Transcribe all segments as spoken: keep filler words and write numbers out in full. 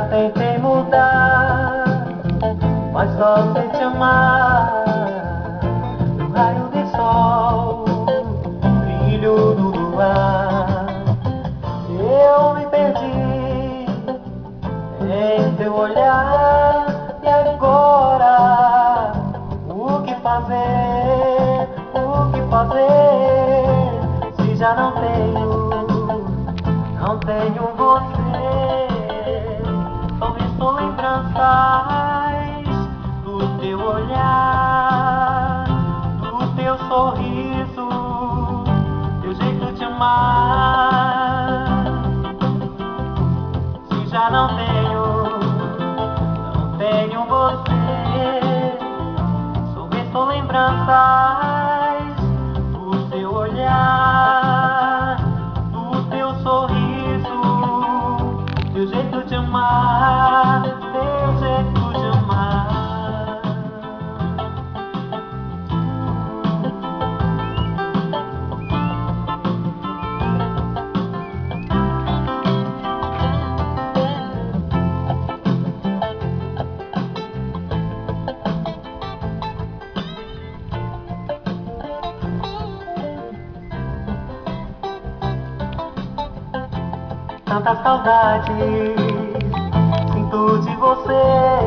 tentei mudar, mas só sei te amar. No raio de sol, brilho do luar, eu me perdi em teu olhar. E agora, o que fazer? O que fazer? Se já não tenho, não tenho você. Só visto lembranças do teu olhar, do teu sorriso, teu jeito de amar. Se já não tenho, não tenho você. Só visto lembranças do teu olhar, do teu sorriso, teu jeito de amar, teu jeito de amar. Tantas saudades sinto de você,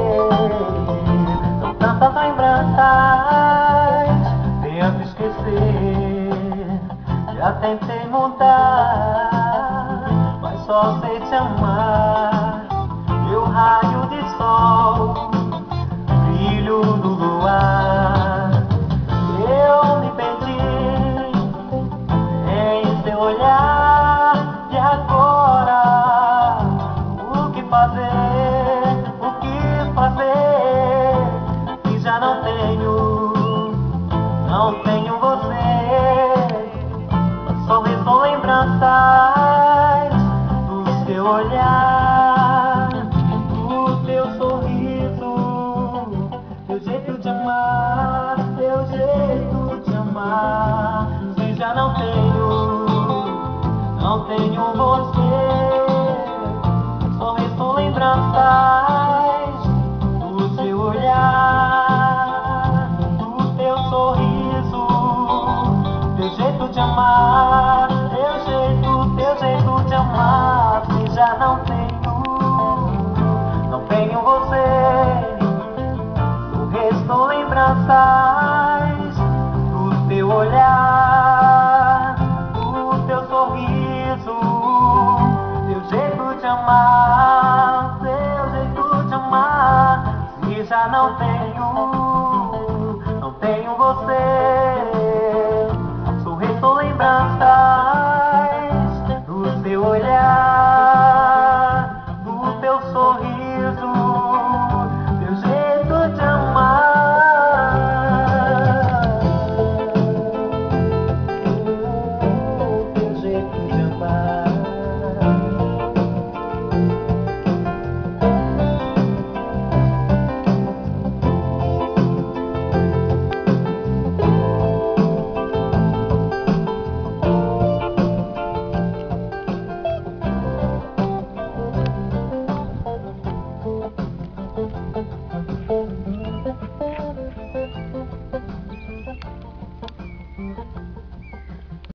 são tantas lembranças, tento esquecer. Já tentei mudar, mas só sei te amar. Meu raio de sol, brilho do luar, eu me perdi em seu olhar. E agora, o que fazer? O que fazer? Se já não tenho, não tenho você. Só restam lembranças do seu olhar, do teu sorriso, teu jeito de amar, teu jeito de amar. Se já não tenho, não tenho você. Só restam lembranças do seu olhar, do teu sorriso, teu jeito de amar, teu jeito, teu jeito de amar. Se já não tenho, não tenho você. Só restam lembranças do teu olhar, teu sorriso, teu jeito de amar, teu jeito de amar. Se já não tenho, não tenho você.